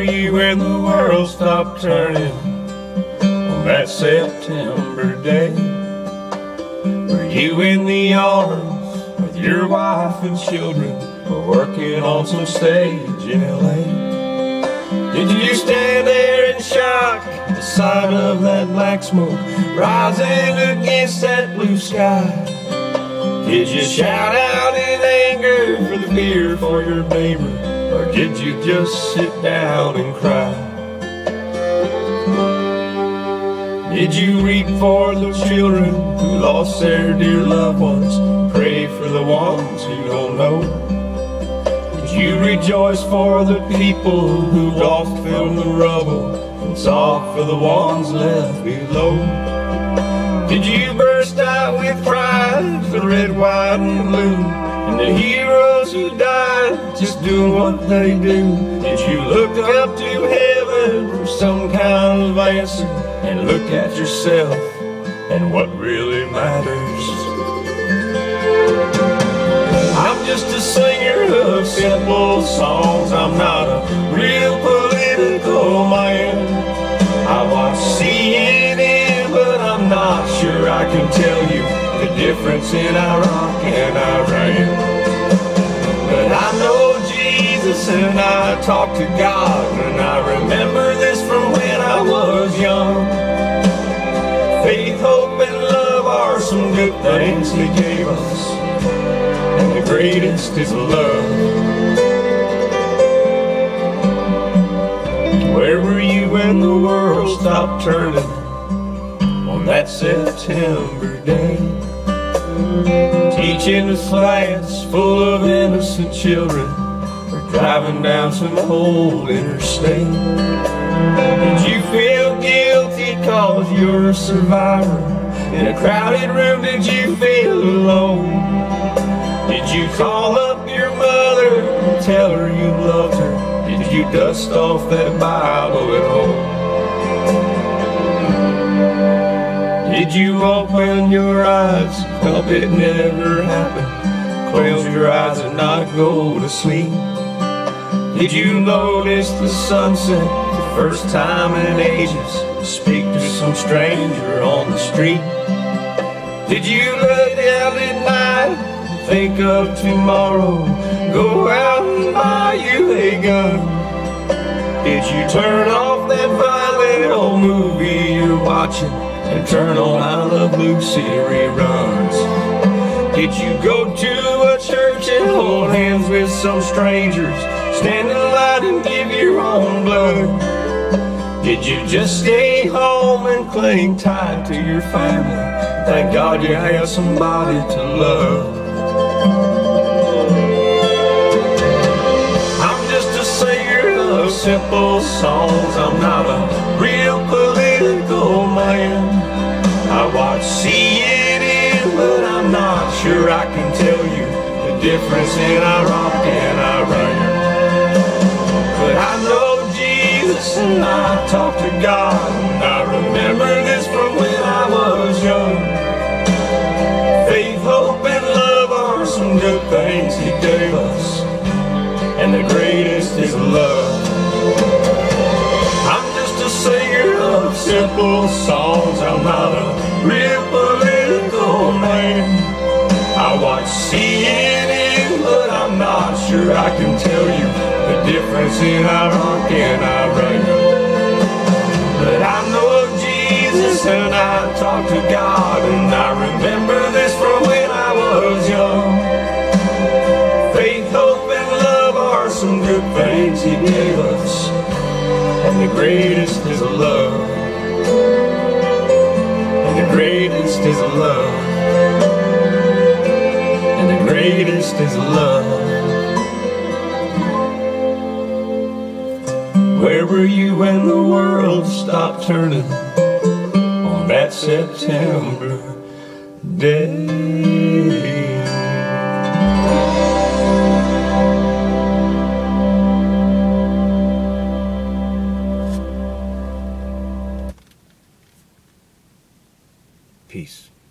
were you when the world stopped turning on that September day? Were you in the arms with your wife and children, or working on some stage in LA? Did you stand there in shock at the sight of that black smoke rising against that blue sky? Did you shout out in anger for the fear for your neighbor, or did you just sit down and cry? Did you weep for the children who lost their dear loved ones, pray for the ones who don't know? Did you rejoice for the people who lost in the rubble, and sob for the ones left below? Did you burst out with pride for the red, white, and blue, and the heroes who died just doing what they do? Did you look up to heaven for some kind of answer, and look at yourself and what really matters? I'm just a singer of simple songs, I'm not a real political man. I watch CNN, but I'm not sure I can tell you the difference in Iraq and Iran. But I know Jesus and I talk to God, and I remember this from when I was young. Faith, hope, and love are some good things He gave us, and the greatest is love. Where were you when the world stopped turning on that September day? Teaching a class full of innocent children, or driving down some old interstate? Did you feel guilty cause you're a survivor? In a crowded room, did you feel alone? Did you call up your mother and tell her you loved her? Did you dust off that Bible at home? Did you open your eyes, hope it never happened, close your eyes and not go to sleep? Did you notice the sunset the first time in ages, speak to some stranger on the street? Did you lay down at night, think of tomorrow, go out and buy you a gun? Did you turn off that violent old movie you're watching and turn on I Love Lucy reruns? Did you go to a church and hold hands with some strangers, stand in line and give your own blood? Did you just stay home and cling tight to your family, thank God you have somebody to love? Simple songs, I'm not a real political man. I watch CNN, but I'm not sure I can tell you the difference in Iraq and Iran. But I know Jesus and I talk to God, and I remember this from when I was young. Faith, hope, and love are some good things He gave us, and the greatest is love. I'm just a singer of simple songs, I'm not a real political man. I watch CNN, but I'm not sure I can tell you the difference in Iraq and Iran. But I know Jesus and I talk to God, and I remember this from when I was young. Faith, hope, and love are some good things He gave us, and the greatest is love. And the greatest is love. And the greatest is love. Where were you when the world stopped turning on that September day? Peace.